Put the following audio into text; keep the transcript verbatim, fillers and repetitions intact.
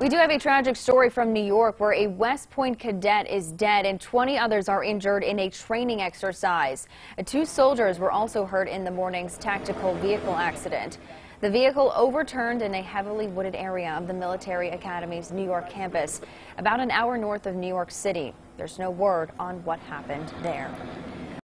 We do have a tragic story from New York where a West Point cadet is dead and twenty others are injured in a training exercise. Two soldiers were also hurt in the morning's tactical vehicle accident. The vehicle overturned in a heavily wooded area of the Military Academy's New York campus, about an hour north of New York City. There's no word on what happened there.